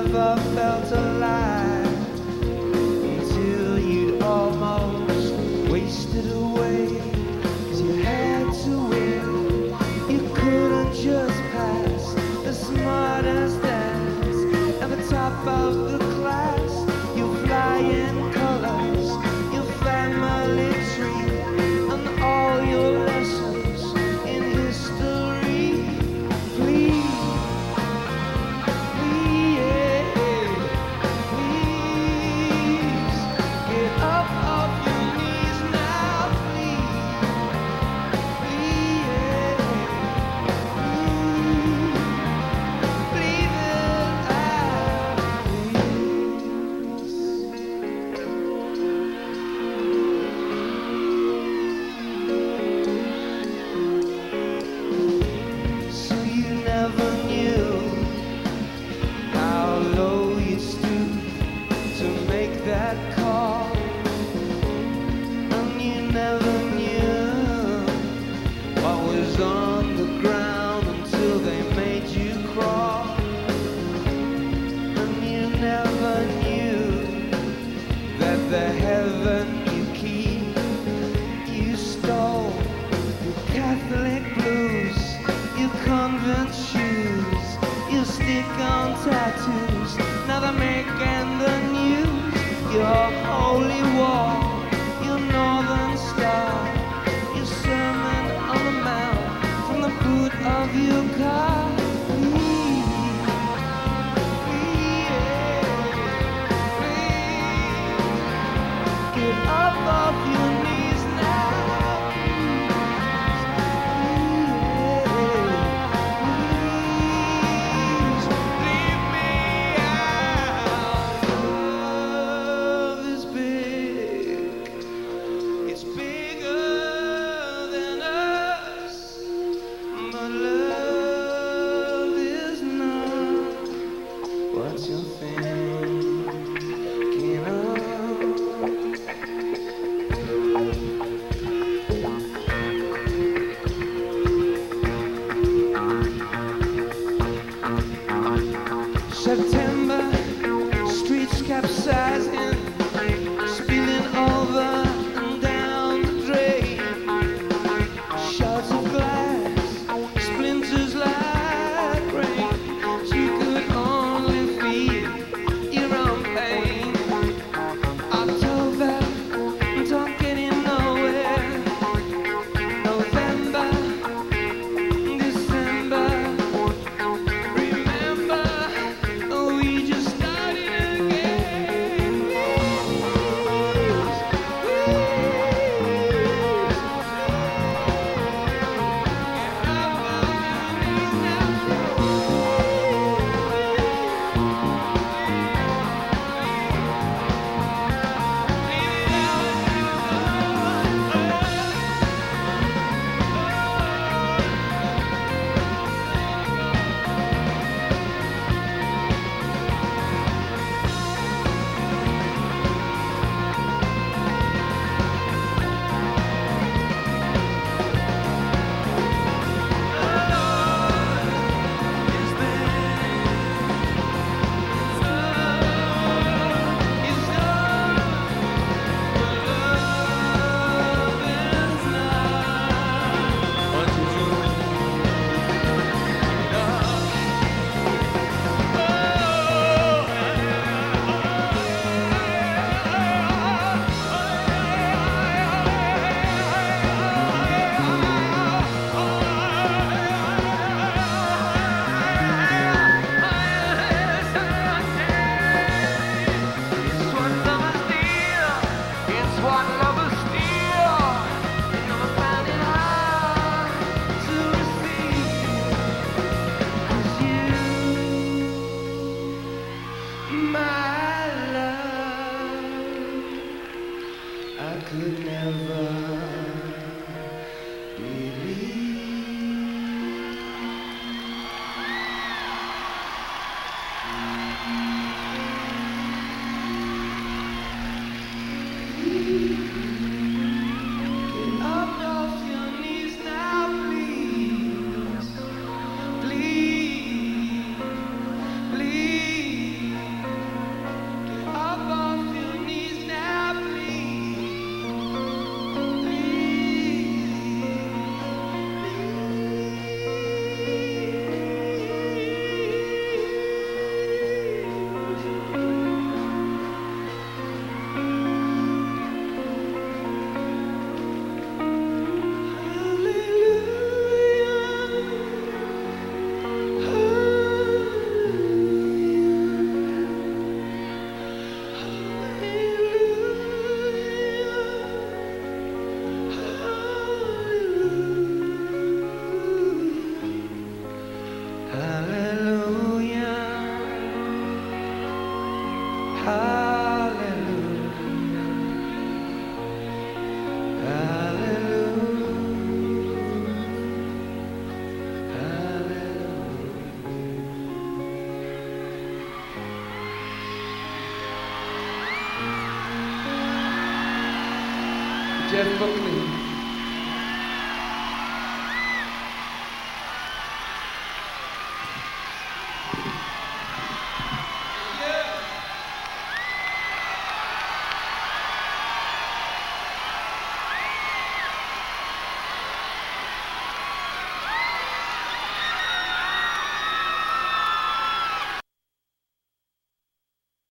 never felt alive until you'd almost wasted away. 'Cause you had to win, you couldn't just pass the smartest dance at the top of the class. You fly in colors, your family tree, and all your lessons in history. Please, please, get up off your knees now, please. Please, breathe it out, so you never knew how low you stood to make that call, and you never knew what was on the ground until they made you crawl, and you never knew that the heaven you keep, you stole. Your Catholic blues, your convent shoes, your stick-on tattoos, now they're making the news. Your holy wall, your northern star, your sermon on the mount from the boot of your car. Get up off your knees now. Please, leave me out of this Hallelujah. Hallelujah. Hallelujah. Hallelujah. Jeff Buckley.